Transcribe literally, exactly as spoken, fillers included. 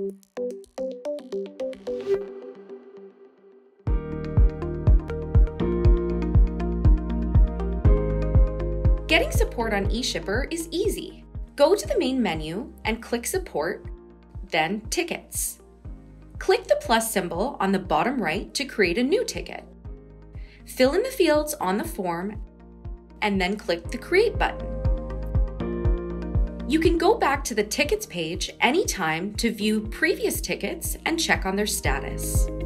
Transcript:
Getting support on eShipper is easy. Go to the main menu and click Support, then Tickets. Click the plus symbol on the bottom right to create a new ticket. Fill in the fields on the form and then click the Create button. You can go back to the Tickets page anytime to view previous tickets and check on their status.